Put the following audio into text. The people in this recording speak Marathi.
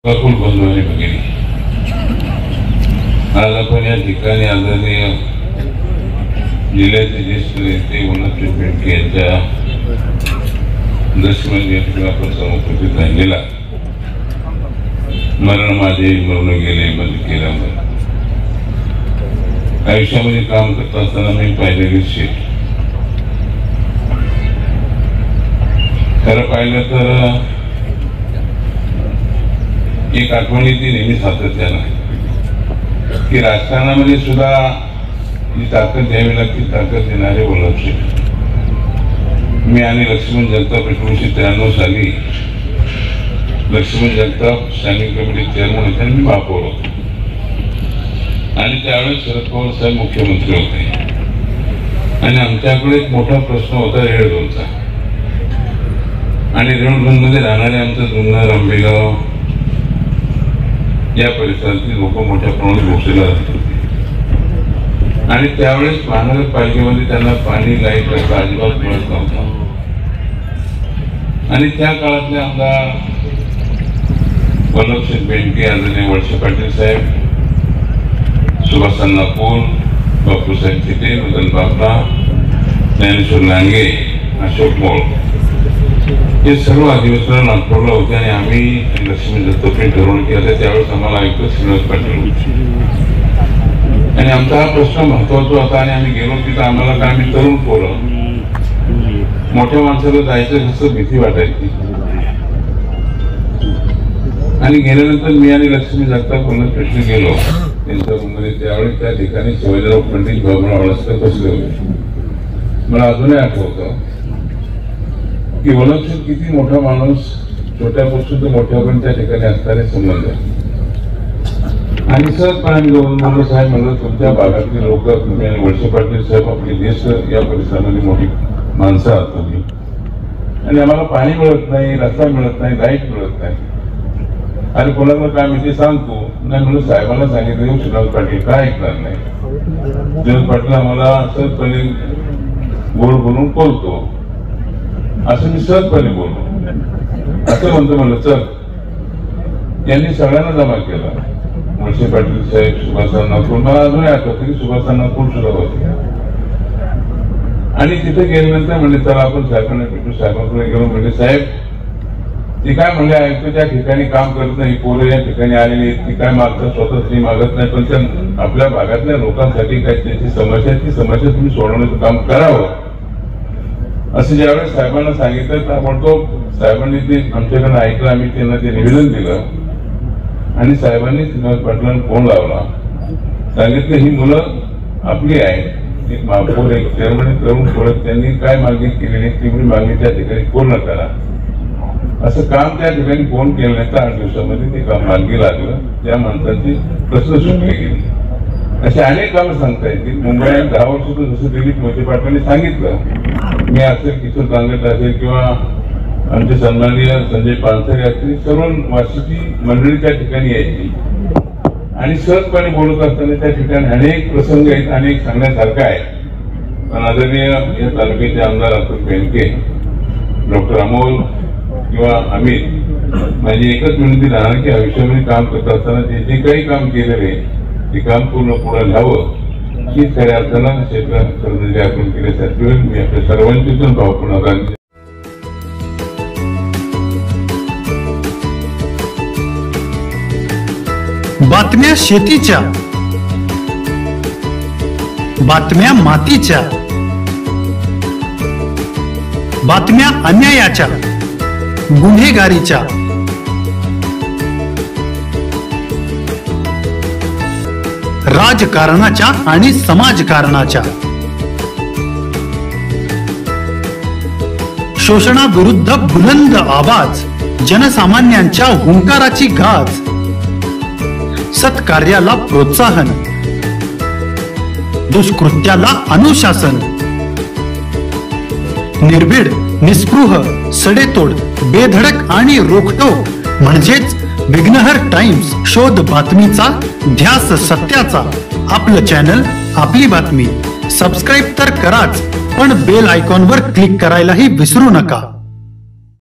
बंधूंनी भगिनी, आज आपण या ठिकाणी आदरणीय जिल्ह्याचे ज्येष्ठ नेते वनश्री बेंडके यांच्या दशमी आपण समुपस्थित राहिलेला मरण माझे मरण गेले बंद केल्यामुळे आयुष्यामध्ये काम करत असताना मी पाहिलेली शीट खरं पाहिलं तर एक आठवणी ती नेहमी सातत्यानं की राजकारणामध्ये सुद्धा जी ताकद द्यावी लागते ताकद देणारे वल्लभशेठ. मी आणि लक्ष्मण जगताप 1993 साली Laxman Jagtap standing committee chairman होते आणि मी महापौर होतो आणि त्यावेळेस शरद पवार साहेब मुख्यमंत्री होते आणि आमच्याकडे एक मोठा प्रश्न होता रेड-2चा आणि रेड-2मध्ये राहणारे आमचं जुन्नर आंबेगाव या परिसरातील लोक मोठ्या प्रमाणात भोसलेला राहत होते आणि त्यावेळेस महानगरपालिकेमध्ये त्यांना पाणी लाईट याचा अजिबात मिळत नव्हता आणि त्या काळातले आमदार वल्लभशेठ बेंडके, आदरणीय वळसे पाटील साहेब, सुभाष अण्णा पूल, बापूसाहेब चिटे, मदन बापा, ज्ञानेश्वर लांगे, अशोक मोळ हे सर्व अधिवेशनाला नागपूरला होते आणि आम्ही लक्ष्मी दत्तपणे ठरवून केलं. त्यावेळेस आम्हाला ऐकलं श्रीनिवास पाटील आणि आमचा हा प्रश्न महत्वाचा होता आणि आम्ही गेलो तिथं आम्हाला काय आम्ही तरुण पोरं मोठ्या माणसाला जायचं कसं भीती वाटायची आणि गेल्यानंतर मी आणि लक्ष्मी जगताप प्रश्न गेलो त्यांच्या रूममध्ये. त्यावेळेस त्या ठिकाणी शिवाजीराव पंडित, बाबूराव अळसकर बसले होते. मला अजूनही आठवतं की वल्लभशेठ किती मोठा माणूस, छोट्यापासून तर मोठ्यापर्यंत त्या ठिकाणी असणारे संबंध आणि सहजपणे आम्ही दोन साहेब म्हणलं तुमच्या भागातले लोक तुम्ही आणि वळसे पाटील साहेब आपले ज्येष्ठ या परिसरामध्ये मोठी माणसं आहात तुम्ही आणि आम्हाला पाणी मिळत नाही, रस्ता मिळत नाही, लाईट मिळत नाही आणि कोणाला काय मी ते सांगतो नाही म्हणून साहेबांना सांगितलं श्रीनिवास पाटील काय ऐकणार नाही. श्रीनिवास पाटील आम्हाला सहजपणे गोड बोलून बोलतो असं मी सहजपणे बोललो असं म्हणलं चल. त्यांनी सगळ्यांना जमा केला, वळसे पाटील साहेब, सुभाष अण्णा पूल, मला अजूनही आठवतं की सुभाष अण्णा पूल सुद्धा होते आणि तिथे गेल्यानंतर म्हणले चला आपण साहेबांना भेटू. साहेबांकडे गेलो, म्हणजे साहेब ती काय म्हणले ऐकतो त्या ठिकाणी काम करत नाही, पोरं या ठिकाणी आलेली ती काय मागतात स्वतः ती मागत नाही पण त्या आपल्या भागातल्या लोकांसाठी काय त्यांची समस्या ती समस्या तुम्ही सोडवण्याचं काम करावं असं ज्यावेळेस साहेबांना सांगितलं ताबडतोब साहेबांनी ते आमच्याकडे ऐकलं. आम्ही त्यांना ते निवेदन दिलं आणि साहेबांनी श्रीनिवास पाटलांना फोन लावला, सांगितलं ही मुलं आपली आहेत, एक महापौर एक चेअरमन करून परत त्यांनी काय मागणी केलेली ती मागणी त्या ठिकाणी पूर्ण करा असं काम त्या ठिकाणी फोन केल्यानंतर 8 दिवसामध्ये ते काम मार्गी लागलं. त्या माणसांची प्रश्न सुटली गेली. असे अनेक कामं सांगता येतील. मुंबईत 10 वर्षातून जसं दिलीप मोहिते पाटलांनी सांगितलं, मी असेल, किशोर कांगट असेल किंवा आमचे सन्माननीय संजय पानसरे असतील, सर्व वार्षिकी मंडळी त्या ठिकाणी यायची आणि सहजपणे बोलत असताना त्या ठिकाणी अनेक प्रसंग आहेत, अनेक सांगण्यासारखं आहे. पण आदरणीय या तालुक्याचे आमदार अतुल बेंडके, डॉक्टर अमोल किंवा अमित, माझी एकच विनंती राहणार की आयुष्यामध्ये काम करत असताना जे काही काम केलेले ते काम पूर्ण पुढे न्यावं ही खऱ्या अर्थानं क्षेत्र आपण केल्यासारखी होईल. मी आपल्या सर्वांची पण भावपूर्ण बातम्या शेतीच्या, बातम्या मातीच्या, बातम्या अन्यायाच्या, गुन्हेगारीच्या, राजकारणाच्या आणि समाजकारणाच्या, शोषणाविरुद्ध बुलंद आवाज, जनसामान्यांच्या हुंकाराची गाज, सत्कार्याला प्रोत्साहन, दुष्कृत्याला अनुशासन, निर्भीड, निस्पृह, सडेतोड, बेधडक आणि रोखटोक म्हणजेच विघ्नहर टाइम्स. शोध बातमीचा, ध्यास सत्याचा. आपलं चॅनल, आपली बातमी. सबस्क्राईब तर कराच, पण बेल आयकॉनवर क्लिक करायलाही विसरू नका.